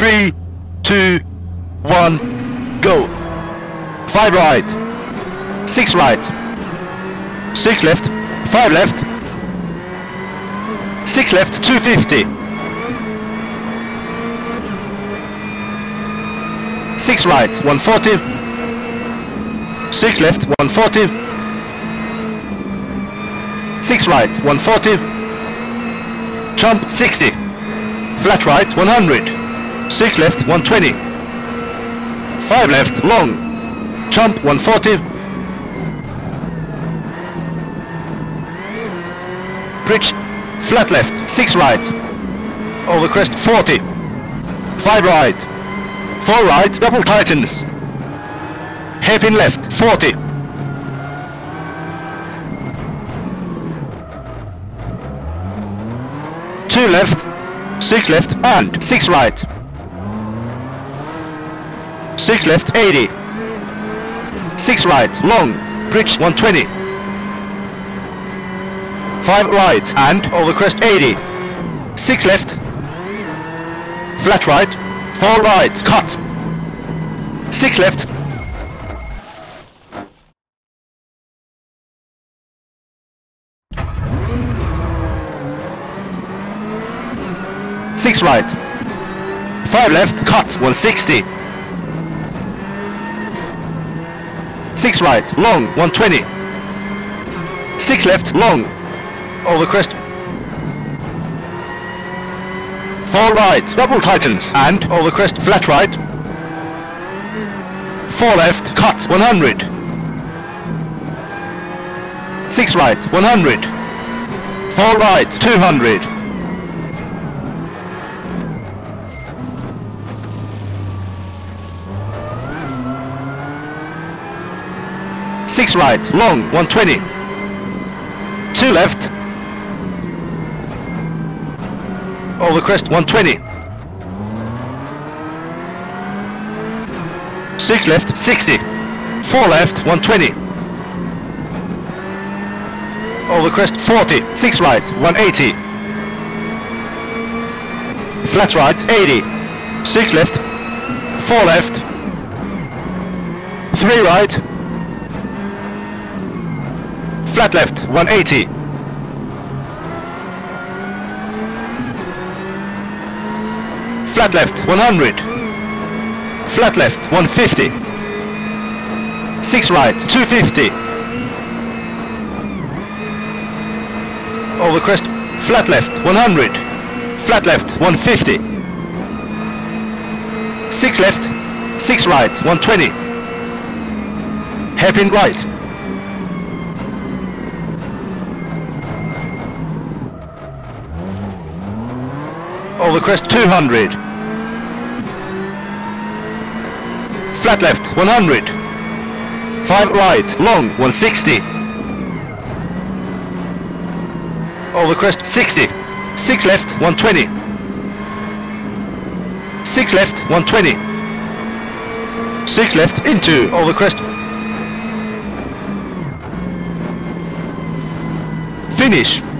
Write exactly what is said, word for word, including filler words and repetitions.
Three, two, one, go. Five right. Six right. Six left. Five left. Six left. two fifty. Six right. one forty. Six left. one forty. Six right. one forty. Jump sixty. Flat right. one hundred. Six left. one twenty. Five left. Long. Jump one forty. Bridge. Flat left. Six right. Over crest forty. Five right. Four right. Double tightens. Hairpin left. forty. Two left. Six left. And six right. Six left. eighty. Six right. Long. Bridge one twenty. Five right. And over crest eighty. Six left. Flat right. Four right. Cut. Six left. Six right. Five left. Cut. one sixty. Six right. Long. one twenty. Six left. Long. Over crest. Four right. Double tightens. And over crest. Flat right. Four left. Cut. one hundred. Six right. one hundred. Four right. two hundred. Six right. Long. one twenty. Two left. Over crest. one twenty. Six left. sixty. Four left. one twenty. Over crest. forty. Six right. one eighty. Flat right. eighty. Six left. Four left. Three right. Flat left. one eighty. Flat left. one hundred. Flat left. one fifty. Six right. two fifty. Over crest. Flat left. one hundred. Flat left. one fifty. Six left. Six right. one twenty. Hairpin right. Over crest. two hundred. Flat left. one hundred. Five right. Long. one sixty. Over crest. sixty. Six left. one twenty. Six left. one twenty. Six left. Into. Over crest. Finish.